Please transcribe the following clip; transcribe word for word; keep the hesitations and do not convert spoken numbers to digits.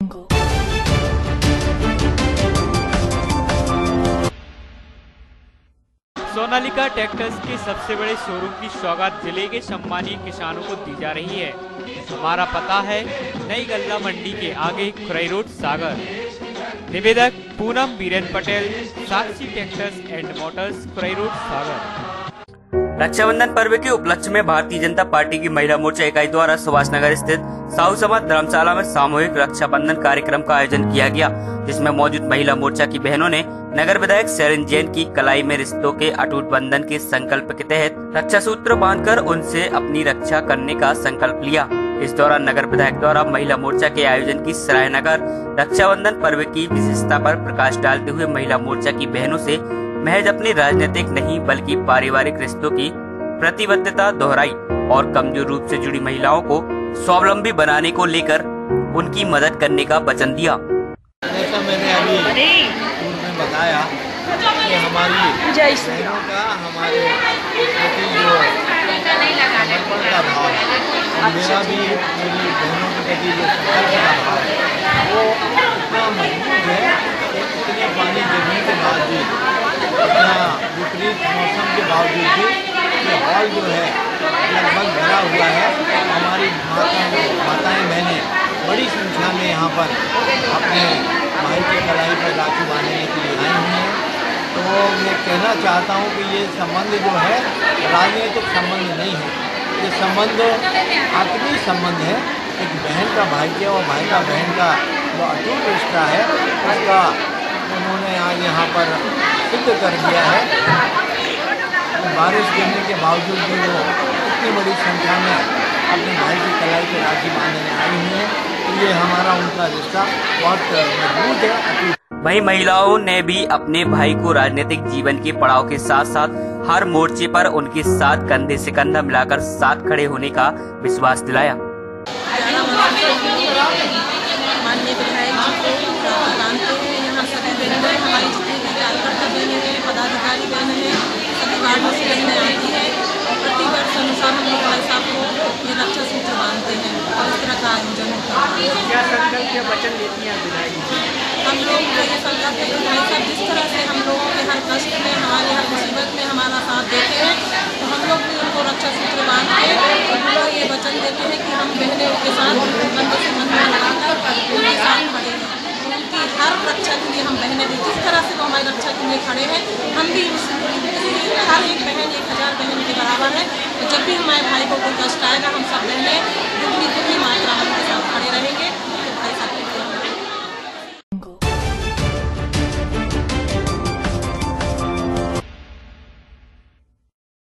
Sonalika tractors के सबसे बड़े शोरूम की सौगात जिले के सम्मानीय किसानों को दी जा रही है। हमारा पता है नई गल्ला मंडी के आगे खुराई रोड सागर। निवेदक Poonam Biren Patel, Sakshi tractors and motors, Khurai road Sagar. Rakshabandhan पर्व के उपलक्ष्य में भारतीय जनता पार्टी की महिला मोर्चा इकाई द्वारा सुभाष नगर स्थित साहू समाज धर्मशाला में सामूहिक रक्षाबंधन कार्यक्रम का आयोजन किया गया, जिसमें मौजूद महिला मोर्चा की बहनों ने नगर विधायक शरण जैन की कलाई में रिश्तों के अटूट बंधन के संकल्प के तहत रक्षा सूत्र बांधकर उनसे अपनी रक्षा करने का संकल्प लिया। इस दौरान नगर विधायक द्वारा महिला मोर्चा के आयोजन की सराहना कर रक्षाबंधन पर्व की विशेषता पर प्रकाश डालते हुए महिला मोर्चा की बहनों से महज अपनी राजनीतिक नहीं बल्कि पारिवारिक रिश्तों की प्रतिबद्धता दोहराई और कमजोर रूप से जुड़ी महिलाओं को स्वावलंबी बनाने को लेकर उनकी मदद करने का वचन दिया। जैसा मैंने अभी पूर्व में बताया कि हमारी बहनों का हमारे प्रति जो समर्पण का भाव है और मेरा भी मेरी बहनों के प्रति जो संकल्प का भाव है वो इतना मजबूत है कि इतने पानी गिरने के बावजूद, इतना विपरीत मौसम के बावजूद भी ये हॉल जो है लगभग भरा हुआ है। हमारी माताएं माताएं बहनें बड़ी संख्या में यहाँ पर अपने भाई के कलाई पर राखी बांधने के लिए आई हुई हैं। तो मैं कहना चाहता हूँ कि ये संबंध जो है राजनीतिक संबंध नहीं है, ये संबंध आत्मीय संबंध है। एक बहन का भाई के और भाई का बहन का जो अटूट रिश्ता है उसका उन्होंने आज यहाँ पर सिद्ध कर दिया है। बारिश गिरने के बावजूद भी वो इतनी बड़ी संख्या में अपने भाई की कलाई पर राखी बांधने आई हुई है, तो ये हमारा उनका रिश्ता बहुत मजबूत है। वहीं महिलाओं ने भी अपने भाई को राजनीतिक जीवन के पड़ाव के साथ साथ हर मोर्चे पर उनके साथ कंधे से कंधा मिलाकर साथ खड़े होने का विश्वास दिलाया। माननीय विधायक जी को जानते हैं, यहाँ सभी बहनें हमारी जितनी भी कार्यकर्ता बहनें हैं, पदाधिकारी बहनें हैं, सभी वार्ड से बहनें आती हैं और प्रति वर्ष अनुसार हम लोग भाई साहब को ये रक्षा सूत्र बांधते हैं और इस तरह का आयोजन होता है। क्या संकल्प क्या वचन लेती हैं विधायक जी? हम लोग ये संकल्प है कि भाई साहब जिस तरह से हम लोगों के हर कष्ट में, हमारे हर मुसीबत में हमारा साथ देते हैं, तो हम लोग भी उनको रक्षा सूत्र बांध के उनको ये वचन देते हैं कि हम बहनें के साथ कंधे से कंधा लगाकर